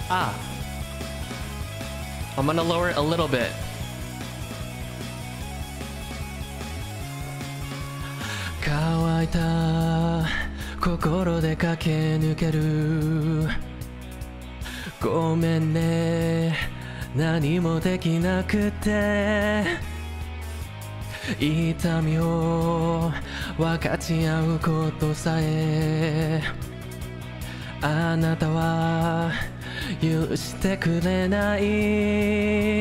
Ah. I'm gonna lower it a little bit.乾いた心で駆け抜ける。ごめんね、何もできなくて。痛みを分かち合うことさえあなたは許してくれない。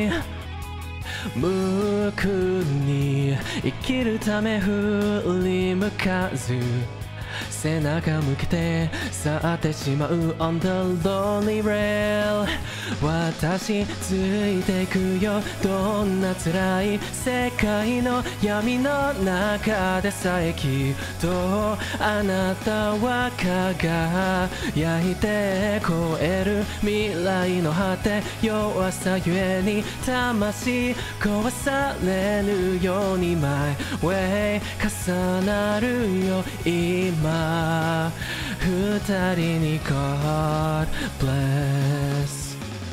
無垢に生きるため振り向かず背中向けて去ってしまう On the lonely rail。 私ついていくよ、どんな辛い世界の闇の中でさえきっとあなたは輝いて超える未来の果て。弱さゆえに魂壊されぬように My way 重なるよ今二人に God bless。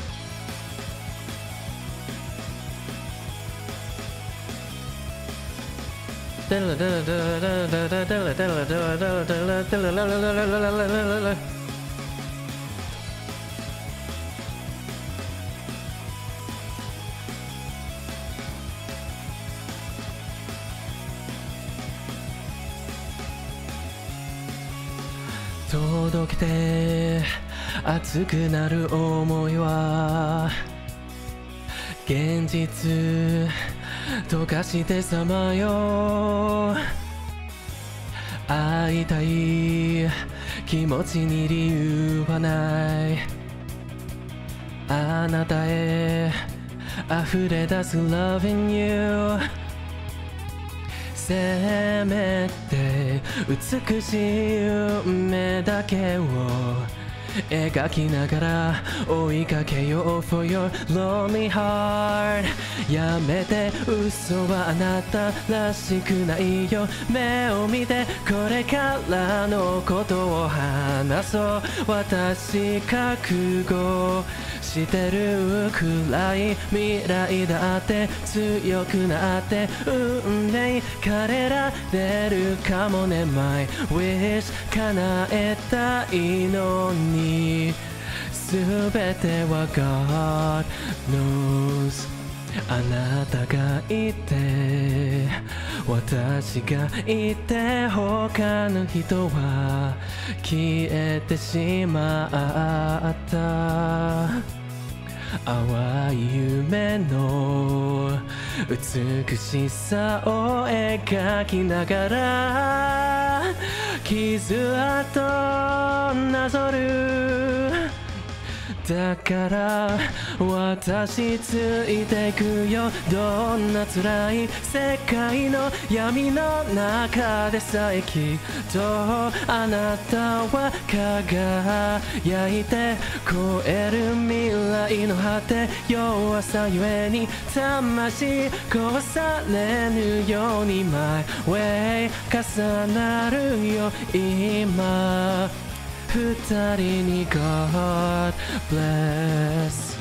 届けて熱くなる想いは現実溶かしてさまよ。会いたい気持ちに理由はない。あなたへ溢れ出す Loving you。せめて美しい夢だけを描きながら追いかけよう For your lonely heart。 やめて、嘘はあなたらしくないよ。目を見てこれからのことを話そう。私覚悟してるくらい未来だって強くなって運命変えられるかもね。 My wish 叶えたいのに全ては God knows。 あなたがいて私がいて他の人は消えてしまった。淡い夢の美しさを描きながら傷跡なぞる。だから私ついていくよ、どんな辛い世界の闇の中でさえきっとあなたは輝いて超える未来の果て。弱さゆえに魂壊されぬように My way 重なるよ今二人に God bless。